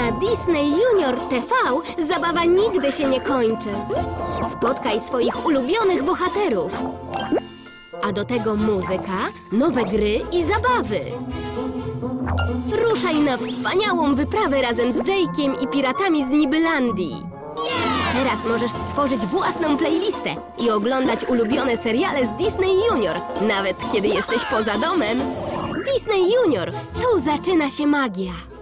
Na Disney Junior TV zabawa nigdy się nie kończy. Spotkaj swoich ulubionych bohaterów. A do tego muzyka, nowe gry i zabawy. Ruszaj na wspaniałą wyprawę razem z Jake'iem i piratami z Nibylandii. Teraz możesz stworzyć własną playlistę i oglądać ulubione seriale z Disney Junior, nawet kiedy jesteś poza domem. Disney Junior, tu zaczyna się magia.